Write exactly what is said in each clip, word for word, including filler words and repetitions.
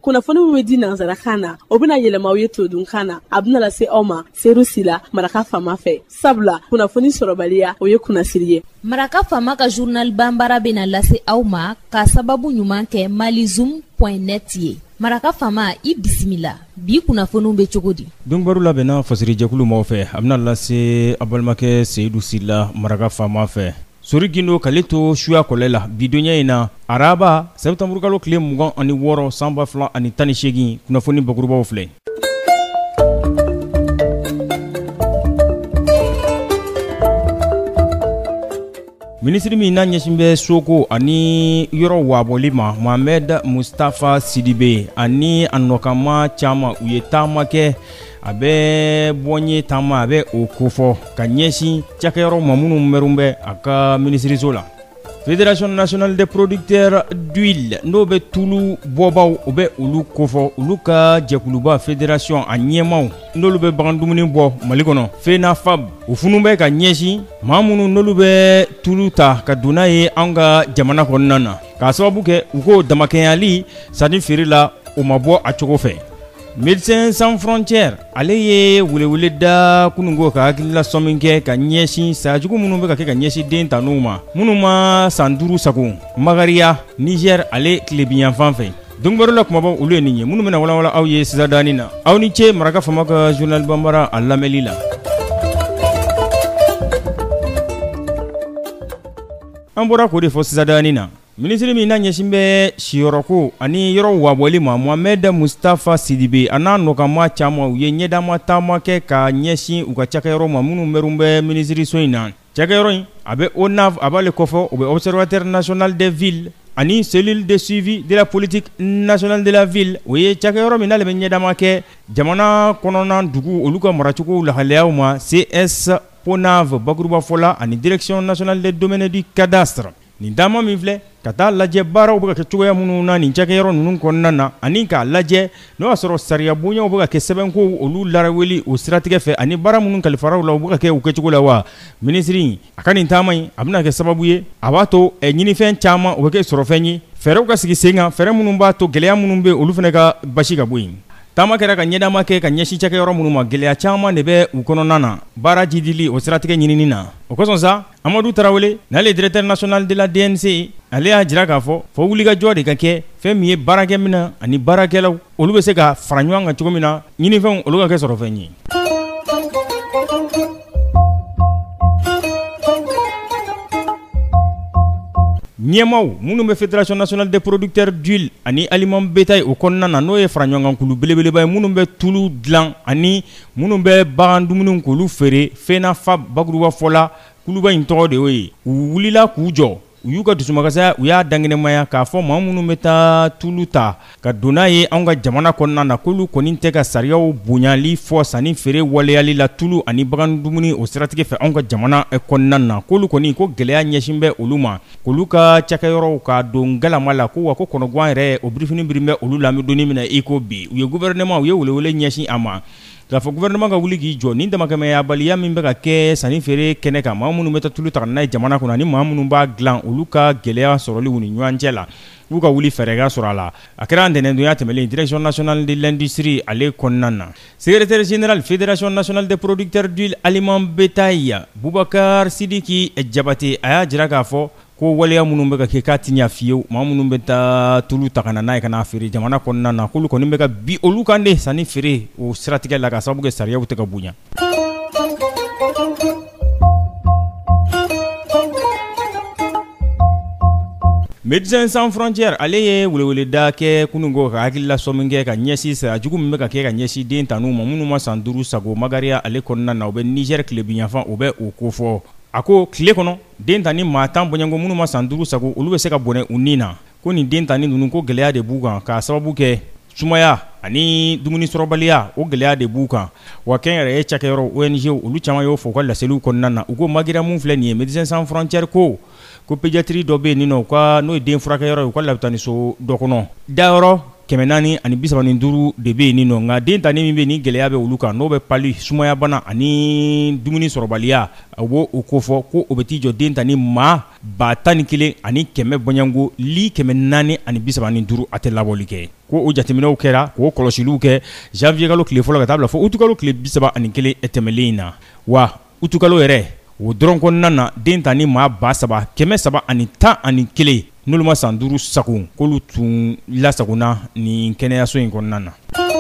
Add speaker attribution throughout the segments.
Speaker 1: kunnafoni min bɛ di nanzarakan na o bɛna yɛlɛma aw ye todunkan na a bɛna lase aw ma seru sila maraka fama fɛ sabula kunnafoni sɔrɔbaliya o ye kunnasiri ye.
Speaker 2: Maraka fama ka journal banbara bɛna lase aw ma ka sababu ɲuman kɛ malizoom point net ye. Maraka fama i bisimila bi kunnafoniw bɛ cogo di.
Speaker 3: Donbaru labɛnna fasiri jɛkulu maaw fɛ a bɛna lase a balimakɛ seyidu sila maraka fama fɛ. Sori gindo k'ale to suya kɔlɛ la bidonya in na araba sɛbɛtanburu kalo tile mugan ani wɔɔrɔ san ba fila ani tan ni seegin kunnafoni bakurubaw filɛ. Minisiri min n'a ɲɛsin bɛ soko ani yɔrɔ wabɔli ma Mohamed Mustafa Sidibe ani a nɔkama caman u ye taama kɛ a bɛ bɔnye taama a bɛ o kofɔ ka ɲɛsin cakɛyɔrɔ ma minnu mɛrun bɛ a ka minisiriso la. Fédération nationale des producteurs d'huile n'o bɛ tulu bɔbaw o bɛ olu kofɔ olu ka jɛkuluba fédération a ɲɛmaw n'olu bɛ bagan dumuni bɔ Mali kɔnɔ FENAFAB o funu bɛ ka ɲɛsin maa minnu n'olu bɛ tulu ta ka donna ye an ka jamana kɔnɔna na k'a sababu kɛ u ko damakɛnyali sanni feere la o ma bɔ a cogo fɛ. Médecins sans frontières ale ye welewele da kunungo ka hakilila sɔmin kɛ ka ɲɛsin sajugu minnu bɛ ka kɛ ka ɲɛsin den tanuw ma minnu ma san duuru sago Magariya Niger ale tilebiyan fan fɛ. Dongbaro la kumaba olu ye nin ye minnu bɛna walawala aw ye sisadani na aw ni ce maraka fama ka journal banbara a lamɛnli la. An bɔra k'o de fɔ sisadani na. Minisiri min n'a ɲɛsin bɛ siyɔrɔko ani yɔrɔ wabɔli ma Mohamed Mustafa Sidibe a n'a nɔkama caman u ye ɲɛdama taama kɛ ka ɲɛsin u ka cakɛyɔrɔ ma minnu mɛrun bɛ minisiriso in na. Cakɛyɔrɔ in a bɛ O N A V a b'ale kɔfɛ o bɛ Observateur national des villes ani cellule de suivi de la politique nationale de la ville o ye cakɛyɔrɔ min n'ale bɛ ɲɛdama kɛ jamana kɔnɔna dugu olu ka maracogo lahalayaw ma C S P O N A V bakuruba fɔla ani direction nationale des domaines du cadastre. Nin dama min filɛ ka taa lajɛ baaraw bɛ ka kɛ cogoya minnu na nin cakɛyɔrɔ ninnu kɔnɔna na ani k'a lajɛ n'o y'a sɔrɔ sariya bonyaw bɛ ka kɛ sɛbɛnko olu laraweli o siratigɛ fɛ ani baara minnu kalifaraw la u bɛ ka kɛ u kɛcogo la wa. Minisiri a ka nin taama in a bɛna kɛ sababu ye a b'a to ɲinifɛn caman o bɛ kɛ sɔrɔfɛn ye fɛɛrɛw ka sigi sen kan fɛɛrɛ minnu b'a to gɛlɛya minnu bɛ olu fana ka basi ka bɔ yen. Taama kɛra ka ɲɛdama kɛ ka ɲɛsin cakɛyɔrɔ minnu ma gɛlɛya caman de bɛ u kɔnɔna na baara jidili o siratigɛ ɲinini na. O kosɔn sa Amadou Tarawele n'ale directeur national de la D N C ale y'a jira k'a fɔ fo wulikajɔ de ka kɛ fɛn min ye baarakɛminɛ ani baarakɛlaw olu bɛ se ka fara ɲɔgɔn kan cogo min na ɲinifɛnw olu ka kɛ sɔrɔfɛn ye. Ɲɛmaw minnu bɛ Fédération nationale des producteurs d'huile ani aliment bétail o kɔnɔna na n'o ye fara ɲɔgɔn kan kulu belebeleba ye minnu bɛ tulu dilan ani minnu bɛ bagan dumuni k'olu feere FENAFAB bakuruba fɔla kuluba in tɔgɔ de y'o ye u wulila k'u jɔ u y'u ka dusumakasaya u y'a dangɛnɛmaya k'a fɔ maa minnu bɛ taa tulu ta ka donna ye anw ka jamana kɔnɔna na k'olu kɔni tɛ ka sariyaw bonyali fɔ sanni feere waleyali la tulu ani bagan dumuni o siratigɛ fɛ anw ka jamana kɔnɔna na k'olu kɔni ko gɛlɛya ɲɛsin bɛ olu ma k'olu ka cakɛyɔrɔw ka don galama la ko wa ko kɔnɔguwan yɛrɛ o birifini birin bɛ olu la an bɛ donni min na i ko bi u ye gouvernement u ye welewele ɲɛsin a ma k'a fɔ gouvernement ka wuli k'i jɔ ni damakɛmɛyabaliya min bɛ ka kɛ sanni feere kɛnɛ kan maa minnu bɛ taa tulu ta ka n'a ye jamana kɔnɔ ani maa minnu b'a dilan olu ka gɛlɛya sɔrɔli u ni ɲɔgɔn cɛ la u ka wuli fɛɛrɛ ka sɔrɔ a la a kɛra ntɛnɛndonya tɛmɛlen direction nationale de l'industrie ale kɔnɔna na. Secrétaire général Fédération nationale des producteurs d'huile aliment bétail Boubacar Sidiki Jabate a y'a jira k'a fɔ ko waleya minnu bɛ ka kɛ k'a ti ɲa fiyewu maa minnu bɛ taa tulu ta ka na n'a ye ka n'a feere jamana kɔnɔna na k'olu kɔni bɛ ka bi olu kan de sanni feere o siratigɛ la ka sababu kɛ sariyaw tɛ ka bonya. Médecins sans frontières ale ye weleweleda kɛ kunungo ka hakilila sɔmin kɛ ka ɲɛsin sajugu min bɛ ka kɛ ka ɲɛsin den tanuw ma minnu ma san duuru sago Magariya ale kɔnɔna na o bɛ Niger tilebiyanfan o bɛ o ko fɔ. A ko tile kɔnɔ den tan ni maa tan bɔɲanko minnu ma san duuru sago olu bɛ se ka bɔnɛ u ni na ko nin den tan ni ninnu ko gɛlɛya de b'u kan k'a sababu kɛ sumaya ani dumuni sɔrɔbaliya o gɛlɛya de b'u kan wa kɛnyɛrɛye ye cakɛyɔrɔ O N G olu caman y'o fɔ u ka laseliw kɔnɔna na u ko Magariya mun filɛ nin ye Médecins sans frontières ko ko pédiatrie dɔ bɛ yen nin nɔ u ka n'o ye den furakɛyɔrɔ ye u ka labitaniso dɔ kɔnɔ dayɔrɔ kɛmɛ naani ani bi saba ni duuru de bɛ yen nin nɔ nka den ta ni min bɛ ni gɛlɛya bɛ olu kan n'o bɛ pali sumaya bana ani dumuni sɔrɔbaliya a b'o o ko fɔ ko o bɛ t'i jɔ den ta ni maa ba tan ni kelen ani kɛmɛ bɔɲango li kɛmɛ naani ani bi saba ni duuru a tɛ labɔli kɛ ko o jateminɛw kɛra k'o kɔlɔsiliw kɛ janvier kalo tile fɔlɔ ka taa bila fo août kalo tile bi saba ani kelen tɛmɛlen in na wa août kalo yɛrɛ o dɔrɔn kɔnɔna na den ta ni maa ba saba kɛmɛ saba ani tan ani kelen n'olu ma san duuru sago k'olu tun lasagona nin kɛnɛyaso in kɔnɔna na.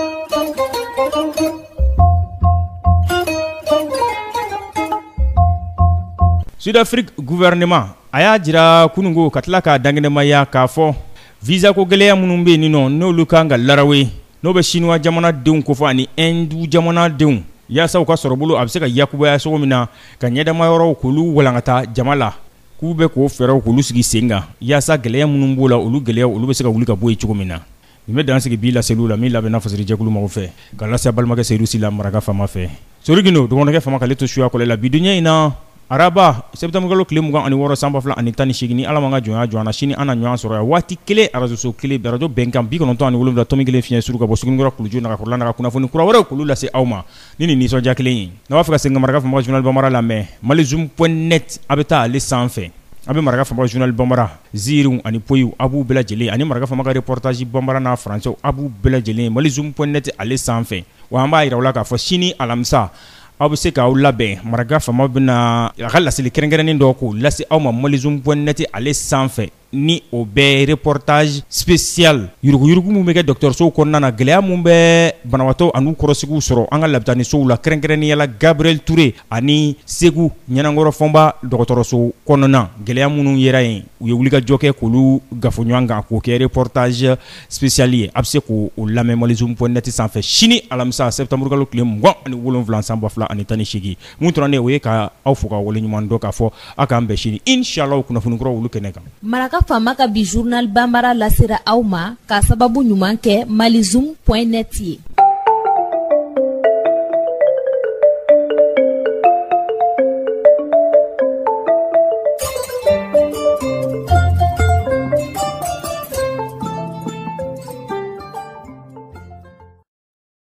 Speaker 3: Sud-Afrique gouvernement a y'a jira kunungo ka tila k'a dangɛnɛmaya k'a fɔ visa ko gɛlɛya minnu bɛ yen nin nɔ n'olu kan ka larawe n'o bɛ chinois jamanadenw kofɔ ani Hindu jamanadenw yaasa u ka sɔrɔ bolo a bɛ se ka yakubaya cogo min na ka ɲɛdama yɔrɔw k'olu walankata jama la k'u bɛ k'o fɛɛrɛw k'olu sigi sen kan yaasa gɛlɛya minnu b'o la olu gɛlɛya olu bɛ se ka wuli ka bɔ yen cogo min na. Nin bɛ dan sigi bi laseliw la min labɛnna fasirijɛkulu mɔgɔw fɛ ka lase balimakɛ Seydou Sila maraka fama fɛ Sorigino dɔgɔnɔkɛ fama k'ale to suya kɔlɛ la bi dunya in na araba septembre kalo tile mugan ani wɔɔrɔ san ba fila ani tan ni seegin ni ala man ka jɔnya jɔ an na sini an na ɲɔgɔn sɔrɔ yan waati kelen arajoso kelen arajo bɛnkan bi kɔnɔntɔn ani wolonwula tɔmi kelen fiɲɛ suru ka bɔ sugunikɔrɔ kulujo nagakɔrɔla naga kunnafoni kura wɛrɛw k'olu lase aw ma ni nin nisɔndiya kelen ye n'a b'a fɛ ka segin ka maraka fama journal bamara lamɛn malizoom point net a bɛ taa ale sanfɛ a bɛ maraka fama journal bamara ziiriw ani poyiw a b'u bɛɛ lajɛlen ani maraka fama ka reportage bamara n'a faransɛw a b'u bɛɛ lajɛlen malizoom point net ale sanfɛ wa an b'a yira u la k'a fɔ sini alamisa aw bɛ se k'aw labɛn maraka fama bɛna a ka laseli kɛrɛnkɛrɛnnen dɔw k'o lase aw ma malizoom point net ale sanfɛ ni o bɛɛ reportage spécial yuruguyurugu mun bɛ kɛ dɔgɔtɔrɔsow kɔnɔna na gɛlɛya mun bɛ banabaatɔ an'u kɔrɔsigiw sɔrɔ an ka labitanisow la kɛrɛnkɛrɛnnenya la Gabriel Touré ani Segu Ɲɛnankɔrɔ Fɔnba dɔgɔtɔrɔso kɔnɔna gɛlɛya minnu yera yen u ye wulikajɔ kɛ k'olu gafo ɲɔgɔn kan k'o kɛ reportage spécial ye a bɛ se k'o lamɛn malizoom point net sanfɛ sini alamisa septembre kalo tile mugan ani wolonwula san ba fila ani tan ni seegin mun tora ne o ye ka aw fo ka waleɲuman dɔn k'a fɔ a k'an bɛn sini inshallah kunnafoni kuraw olu kɛnɛ kan.
Speaker 2: Maraka fama ka bi journal bambara lasera aw ma ka sababu ɲuman kɛ malizoom point net ye.